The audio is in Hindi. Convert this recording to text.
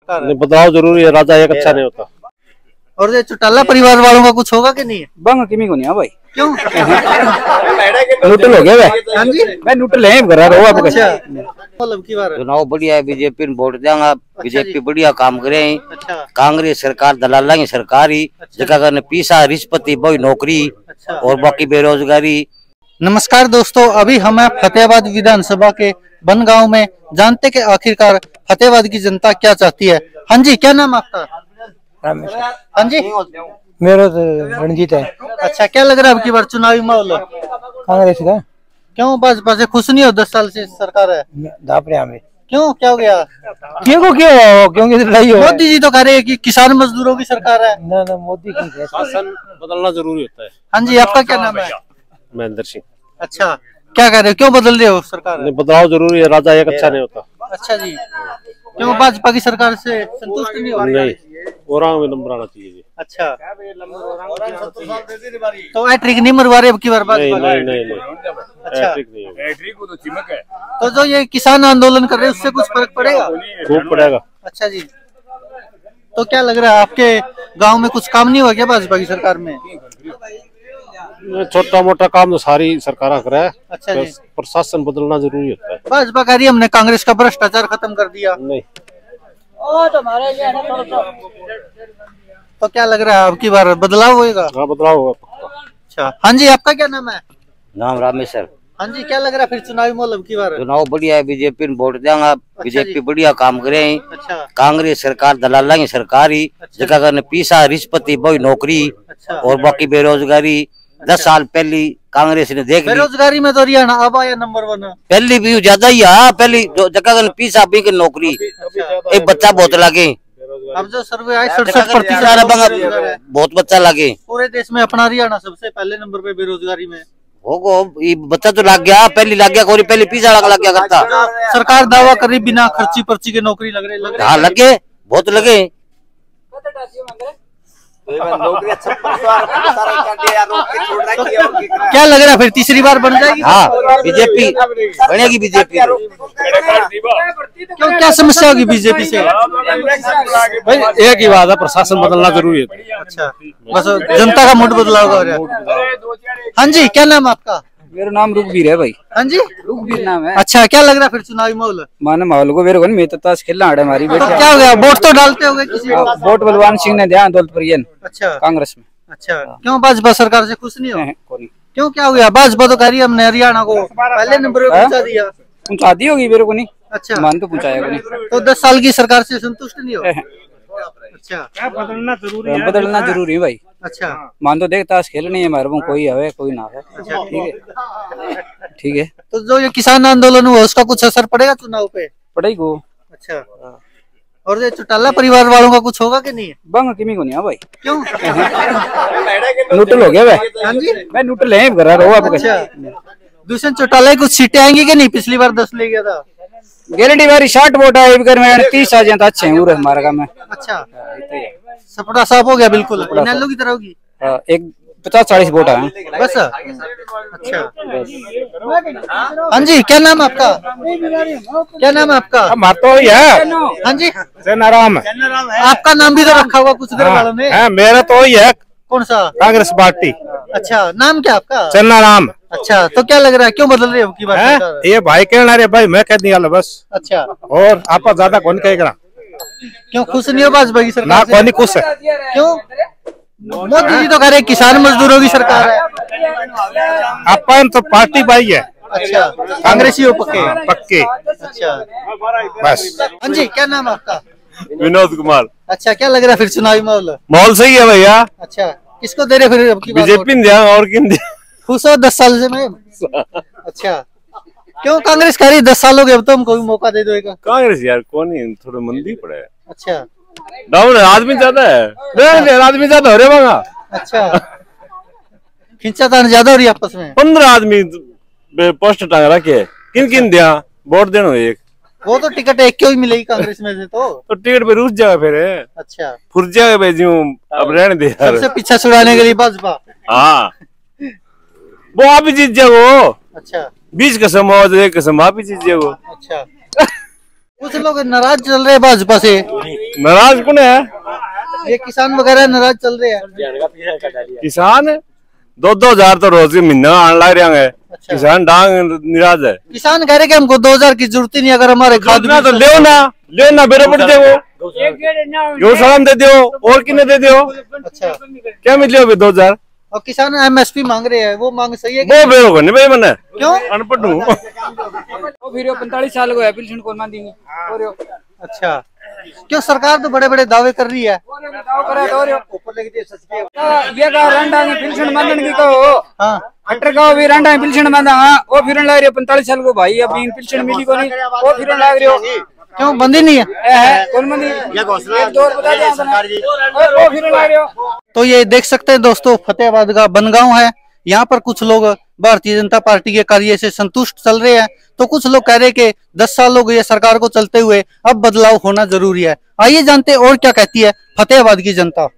सरकार है? नहीं, बदलाव जरूरी है, राजा एक अच्छा नहीं होता। और ये चौटाला परिवार वालों का कुछ होगा कि नहीं? बंग किमी को नहीं भाई, क्यों? न्यूट्रल हो गया हाँ जी, मैं न्यूट्रल है घर रहो आप। अच्छा मतलब की बार चुनाव बढ़िया है, बीजेपी ने वोट देंगे। बीजेपी बढ़िया काम करे। अच्छा कांग्रेस सरकार दलाल की सरकार ही जगह करने पीसा रिश्वती बही नौकरी अच्छा। और बाकी बेरोजगारी। नमस्कार दोस्तों, अभी हम हैं फतेहाबाद विधानसभा के बनगांव में। जानते कि आखिरकार फतेहाबाद की जनता क्या चाहती है। हाँ जी, क्या नाम आपका? हाँ जी, मेरा तो रणजीत है। अच्छा, क्या लग रहा है अब की बार चुनावी माहौल? कांग्रेस का क्यों भाजपा से खुश नहीं हो? 10 साल से सरकार है। दापरे हमें क्यों, क्या हो गया? क्योंकि लड़ाई हो। मोदी जी तो कह रहे हैं कि किसान मजदूरों की सरकार है। ना ना मोदी की शासन बदलना जरूरी होता है। हाँ जी, आपका क्या नाम है? महेंद्र सिंह। अच्छा, क्या कह रहे हो, क्यों बदल रहे हो सरकार? नहीं, बदलाव जरूरी है, राजा एक अच्छा नहीं होता। अच्छा जी, क्यों भाजपा की सरकार से संतुष्ट नहीं हो? नहीं, औरंग में नंबर आना चाहिए जी। अच्छा, तो हैट्रिक नहीं मरवा रहे अब की बार नहीं भाजपा? नहीं नहीं नहीं, अच्छा, ठीक नहीं होगा। तो जो ये किसान आंदोलन कर रहे हैं उससे कुछ फर्क पड़ेगा? खूब पड़ेगा। अच्छा जी, तो क्या लग रहा है आपके गांव में कुछ काम नहीं हुआ क्या भाजपा की सरकार में? छोटा मोटा काम तो सारी सरकार कर रहा है। अच्छा जी, प्रशासन बदलना जरूरी होता है। भाजपा कह रही है हमने कांग्रेस का भ्रष्टाचार खत्म कर दिया। नहीं, तो क्या लग रहा है अब की बार बदलाव होएगा? हाँ बदलाव होगा। अच्छा, हाँ जी, आपका क्या नाम है? नाम रामेश्वर। हाँ जी, क्या लग रहा है फिर चुनावी माहौल अब की बार? चुनाव बढ़िया है, बीजेपी ने वोट देंगे। बीजेपी बढ़िया काम करे। अच्छा कांग्रेस सरकार दलाल की सरकार ही जगह करने पीसा रिश्वती बही नौकरी अच्छा। और बाकी बेरोजगारी। 10 साल पहली कांग्रेस ने देख ली। बेरोजगारी में तो हरियाणा अब आया नंबर 1। पहली भी ज्यादा ही है। पहली जगह करने पीसा भी की नौकरी, एक बच्चा बहुत लगे। अब जो सर्वे आए 67% बहुत बच्चा लगे। पूरे देश में अपना हरियाणा सबसे पहले नंबर पे बेरोजगारी में। होगो ये बच्चा तो लग गया, पहली लग गया, कोई पहली पीछा लग गया करता। सरकार दावा कर रही बिना खर्ची पर्ची के नौकरी लग रही। हाँ लगे, बहुत लगे। क्या लग रहा है फिर तीसरी बार बन जाएगी? हाँ बीजेपी बनेगी। बीजेपी क्यों, क्या समस्या होगी बीजेपी से? भाई एक ही बात है, प्रशासन बदलना जरूरी है। अच्छा, बस जनता का मूड बदला होगा। हाँ जी, क्या नाम आपका? मेरा नाम रूपवीर है भाई। हाँ जी, रूपवीर नाम है। अच्छा, क्या लग रहा है फिर चुनावी माहौल? माने माहौल को मेरे को नहीं, मैं तो ताश खेलना आड़े हमारी तो बेटी। क्या हो गया, वोट तो डालते होंगे किसी को? वोट बलवान सिंह ने दिया दौलतपुरियन अच्छा कांग्रेस में। अच्छा, क्यों भाजपा सरकार से खुश नहीं हो? कोनी क्यों, क्या हो गया? भाजपा तो कह रही है हमने हरियाणा को पहले नंबर पे पहुंचा दिया। पहुंचा दी होगी मेरे को नहीं, अच्छा, मान तो पहुंचाया को नहीं। तो 10 साल की सरकार से संतुष्ट नहीं हो? अच्छा, बदलना जरूरी है भाई। अच्छा, मान तो देख ताश खेलनी है हमारे में, कोई आवे कोई ना आवे। अच्छा, ठीक है। तो जो ये किसान आंदोलन हुआ उसका कुछ असर पड़ेगा चुनाव पे? पढ़ाई को अच्छा, और ये चौटाला परिवार वालों का कुछ होगा कि नहीं? बंग किमी को नहीं भाई, क्यों? न्यूट्रल हो गया हाँ जी, मैं न्यूट्रल है घर रहो आप। अच्छा, दूसरे चौटाला की कुछ सीटें आएंगी कि नहीं? पिछली बार 10 ले गया था। गारंटी वाली 60 वोट है इधर में, 30 आ जाए तो अच्छे हैं हमारे काम में। अच्छा, सपना साफ हो गया बिल्कुल, इनेलो की तरह होगी। एक 50-40 वोट है बस। अच्छा, हाँ जी, क्या नाम आपका? क्या नाम है आपका? हमारा तो ही है। हाँ जी, सेनाराम। आपका नाम भी तो रखा हुआ कुछ देर वालों ने। मेरा तो ही है, कौन सा? कांग्रेस पार्टी। अच्छा, नाम क्या आपका? सेनाराम। अच्छा, तो क्या लग रहा है, क्यों बदल रही है अब की बार सरकार? ये भाई कहना रे भाई, मैं कह दिया बस। अच्छा, और आप ज्यादा कौन कहेगा? क्यों खुश नहीं हो भाजपा की सरकार से? कौन खुश है? क्यों? मोदी जी तो कह रहे किसान मजदूरों की सरकार है। अपन तो पार्टी भाई है। अच्छा, कांग्रेसी हो पक्के? पक्के। अच्छा, बस। हाँ जी, क्या नाम आपका? विनोद कुमार। अच्छा, क्या लग रहा है फिर चुनावी माहौल? माहौल सही है भैया। अच्छा, किसको दे रहे फिर अब की बार? बीजेपी ने दिया और किन दिया? खुश हो 10 साल से मैं? अच्छा, क्यों कांग्रेस कह रही 10 साल हो गए अब तो हमको भी मौका दे दो एक? कांग्रेस यार कौन ही थोड़ा मंदी पड़ा है। अच्छा, डाउन है, आदमी ज्यादा है। नहीं, आदमी ज्यादा हो रहे वहाँ। अच्छा, खिंचातान ज्यादा हो रही है आपस में। 15 आदमी पोस्ट टांग रखे, किन किन दिया वोट देना एक? वो तो टिकट एक क्यों ही मिलेगी कांग्रेस में से तो टिकट पे रुस जाएगा फिर। अच्छा, फुर जाएगा भाई, अब रहने दे यार। सबसे पीछा छुड़ाने के लिए भाजपा। हाँ, वो आप ही जीत जाओ। अच्छा, 20 कसम और 1 कसम आप ही जीत जाओ। अच्छा, कुछ लोग नाराज चल रहे हैं भाजपा से, नाराज कौन है? ये किसान वगैरह नाराज चल रहे हैं। किसान 2-2 हजार तो रोज के महीना आने लग रहे हैं। अच्छा। किसान डांग निराज है। किसान कह रहे कि हमको 2000 की जरूरत ही नहीं, अगर हमारे खाद ना तो ले ना बेरो पड़ दे वो सलाम दे दो और किन्ने दे दो। अच्छा, क्या मिले अभी 2000? और किसान एमएसपी मांग रहे हैं, वो मांग सही है वो बेरो को नहीं भाई मैंने क्यों? अनपढ़ हूँ। वो फिर 45 साल को है पेंशन कौन मान देंगे? अच्छा, क्यों सरकार तो बड़े बड़े दावे कर रही है। ये का रंडा में पेंशन मांगने की कहो, हाँ, अटर का भी रंडा में पेंशन मांगा, वो फिर लग रही है 45 साल को भाई अभी पेंशन मिली को नहीं, वो फिर लग रही हो क्यों बंदी नहीं है? कौन बंदी? एक दो बता दिया वो फिर लग रही हो। तो ये देख सकते हैं दोस्तों, फतेहाबाद का बनगांव है। यहाँ पर कुछ लोग भारतीय जनता पार्टी के कार्य से संतुष्ट चल रहे हैं, तो कुछ लोग कह रहे हैं कि 10 साल हो गए सरकार को चलते हुए, अब बदलाव होना जरूरी है। आइए जानते हैं और क्या कहती है फतेहाबाद की जनता।